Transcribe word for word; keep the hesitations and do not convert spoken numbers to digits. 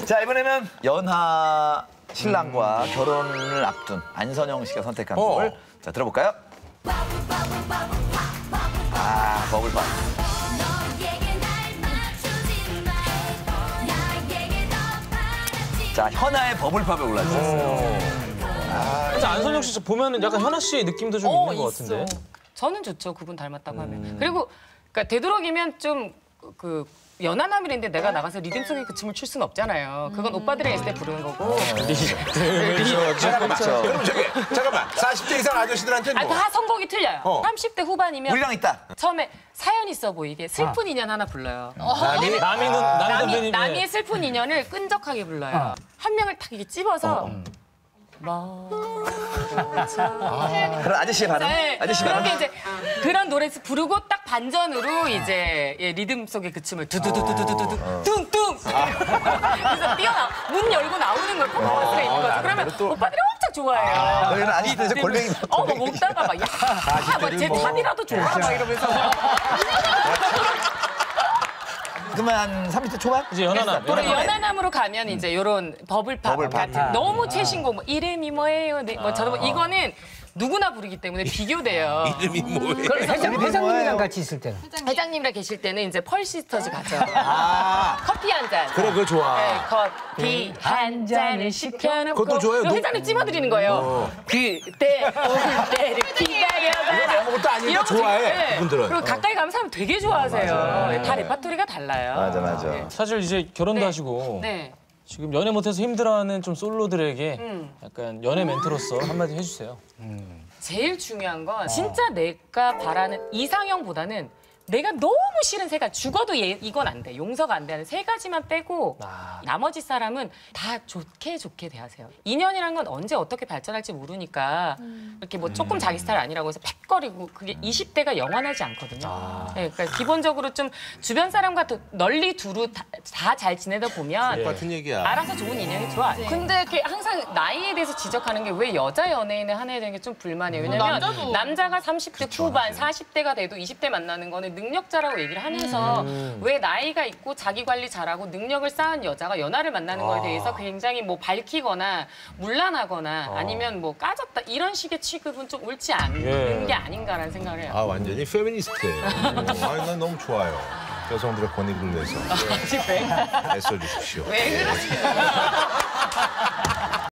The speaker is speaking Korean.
자, 이번에는 연하 신랑과 결혼을 앞둔 안선영 씨가 선택한 어. 곡을 자, 들어볼까요? 아, 버블팝. 자, 현아의 버블팝에 올라왔어요. 진짜 안선영 씨 보면은 약간 현아 씨의 느낌도 좀 어, 있는 것 있어. 같은데. 저는 좋죠. 그분 닮았다고 하면. 그리고 그러니까 되도록이면 좀 그 연하남이랬는데 내가 나가서 리듬송의 그 춤을 출 수는 없잖아요. 그건 오빠들이 있을 때 부르는 거고. 잠깐만, 그럼 저기 잠깐만 사십 대 이상 아저씨들한테는 아니, 뭐? 다 선곡이 틀려요. 어. 삼십 대 후반이면 우리랑 있다. 처음에 사연 있어 보이게 슬픈 인연 하나 불러요. 남이 남이 눈 남이 남이, 선배님의 남이의 슬픈 인연을 끈적하게 불러요. 한 명을 딱 이게 찝어서 뭐 그런 아저씨의 반응. 네, 아저씨 반응. 그렇게 이제 그런 노래 부르고 딱 반전으로 이제 예, 리듬 속의 그 춤을 두두두두두두두 뚱뚱 그래서 뛰어나 문 열고 나오는 걸 퍼포먼스가 있는 거죠. 그러면 오빠들이 엄청 좋아해요. 너희는 아저씨들 골뱅이. 어, 막 먹다가 막 야, 막제 탑이라도 좋아 막 이러면서. 그러면 한 삼십 대 초반? 이제 연하남. 또 연하남. 연하남으로 가면 이제 이런 버블팝, 버블팝. 같은 너무 최신곡 뭐 이름이 뭐예요? 네, 뭐 저도 뭐 이거는 누구나 부르기 때문에 비교돼요. 이름이 뭐예요? 회장, 회장님이랑 같이 있을 때는. 회장님이랑 계실 때는 이제 펄시스터즈 가죠. 아 커피 한 잔. 그래 그거 좋아. 네, 커피 한 잔을 시켜놓고 그것도 좋아요. 그리고 회장님 찝어드리는 거예요. 그때 올 때를 기다려봐라. 아무것도 아니니까 이런 거 좋아해, 되게- 그분들은. 그리고 가까이 가면 사람 되게 좋아하세요. 다 레파토리가 달라요. 맞아, 맞아. 네. 사실 이제 결혼도 네. 하시고 네. 지금 연애 못해서 힘들어하는 좀 솔로들에게 음. 약간 연애 멘토로서 한마디 해주세요. 제일 중요한 건 진짜 내가 바라는 이상형보다는 내가 너무 싫은 세 가지, 죽어도 얘, 이건 안 돼, 용서가 안 되는 세 가지만 빼고 아. 나머지 사람은 다 좋게 좋게 대하세요. 인연이란 건 언제 어떻게 발전할지 모르니까 이렇게 뭐 조금 자기 스타일 아니라고 해서 팩거리고 그게 이십 대가 영원하지 않거든요. 네, 그러니까 기본적으로 좀 주변 사람과 또 널리 두루 다 잘 지내다 보면 똑같은 얘기야. 알아서 좋은 인연이 들어와요. 근데 이렇게 항상 나이에 대해서 지적하는 게 왜 여자 연예인을 하나에 대한 게 좀 불만이에요. 왜냐면 남자가 삼십 대 후반, 사십 대가 돼도 이십 대 만나는 거는 능력자라고 얘기를 하면서 왜 나이가 있고 자기 관리 잘하고 능력을 쌓은 여자가 연하를 만나는 거에 대해서 굉장히 뭐 밝히거나 문란하거나 아니면 뭐 까졌다 이런 식의 취급은 좀 옳지 않은 예. 게 아닌가라는 생각을 해요. 아 완전히 페미니스트예요. 아, 난 너무 좋아요. 여성들의 권익을 위해서 왜, 애써주십시오. 왜 그러세요?